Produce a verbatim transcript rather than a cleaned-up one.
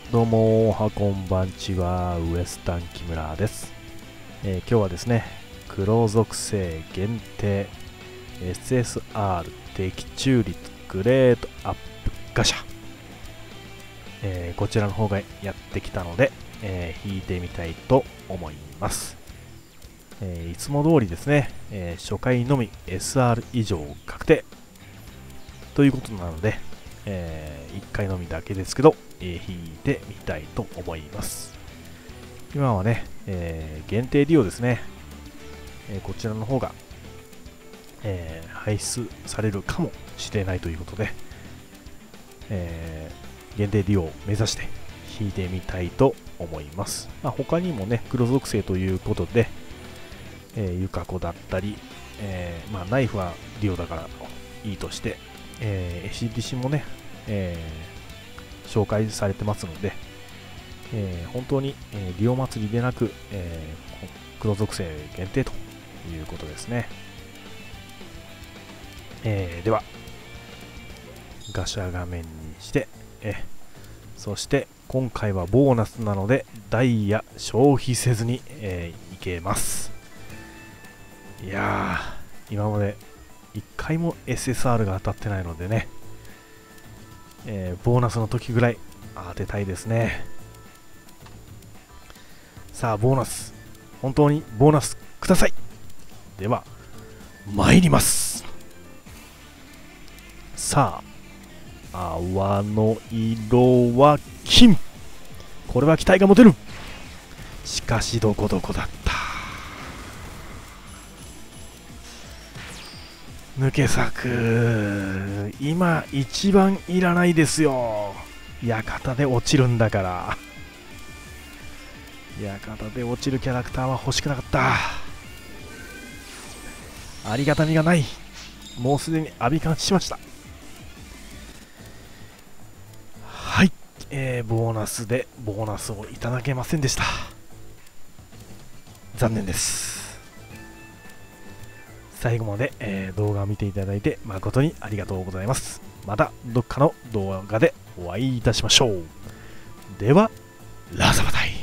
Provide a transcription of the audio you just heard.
どうもおはこんばんちは、ウエスタン木村です、えー、今日はですね、黒属性限定 エスエスアール 的中率グレードアップガシャ、えー、こちらの方がやってきたので、えー、引いてみたいと思います、えー、いつも通りですね、えー、初回のみ エスアール 以上確定ということなので、えー、いっかいのみだけですけど、えー、引いてみたいと思います。今はね、えー、限定利用ですね、えー、こちらの方が、えー、排出されるかもしれないということで、えー、限定利用を目指して引いてみたいと思います。まあ、他にもね、黒属性ということで、えー、ゆかこだったり、えーまあ、ナイフは利用だからいいとして、えー、エシディシもね、えー、紹介されてますので、えー、本当に、えー、利用祭りでなく、えー、黒属性限定ということですね。えー、ではガシャ画面にして、えー、そして今回はボーナスなのでダイヤ消費せずに、えー、いけます。いやー、今までいっかいも エスエスアール が当たってないのでね、えー、ボーナスの時ぐらい当てたいですね。さあボーナス、本当にボーナスください。では参ります。さあ泡の色は金、これは期待が持てる。しかしどこどこだった。抜け作、今一番いらないですよ。館で落ちるんだから。館で落ちるキャラクターは欲しくなかった。ありがたみがない。もうすでに浴び感しました。はい、えー、ボーナスでボーナスをいただけませんでした。残念です。最後まで、えー、動画を見ていただいて誠にありがとうございます。またどっかの動画でお会いいたしましょう。ではラザバタイ。